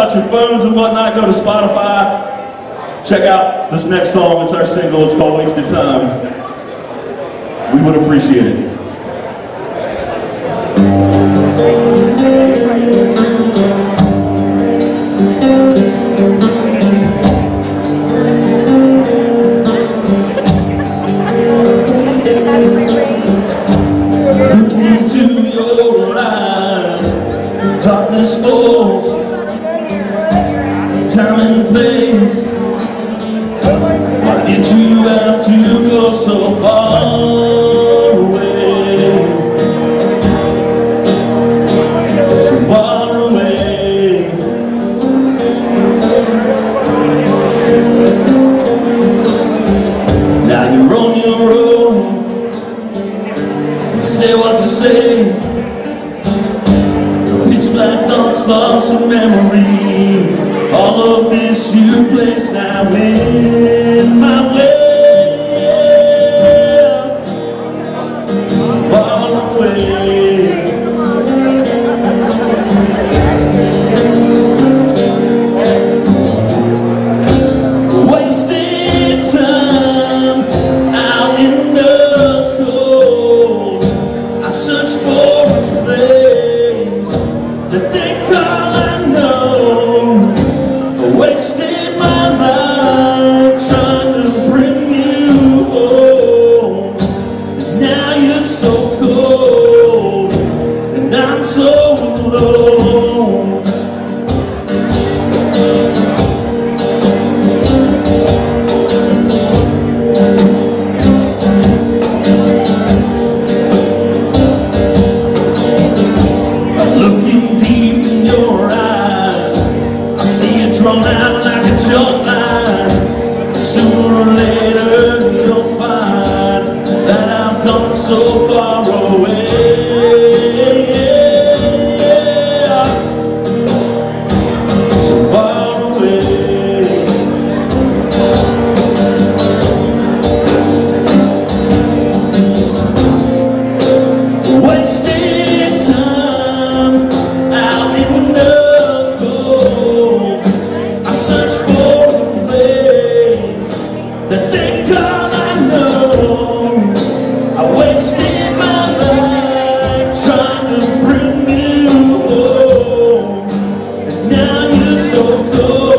out your phones and whatnot, go to Spotify. Check out this next song. It's our single. It's called Wasted Time. We would appreciate it. Look into your eyes, darkness falls, time and place. Why did you have to go so far away? So far away. Now you're on your own. You say what to say. Pitch black thoughts, thoughts and memories. All of this you place now in my way. So far away. Wasted time out in the cold. I search for a place that they call I know. Wasted my life trying to bring you home. And now you're so cold, and I'm so alone. Looking deep in your eyes, I see it drawn out like a chalk line. Sooner or later you'll find that I've gone so far away. So far away. Wasted time out in the cold. I search for a place that they call I know. I wasted my life trying to bring you home. And now you're so cold.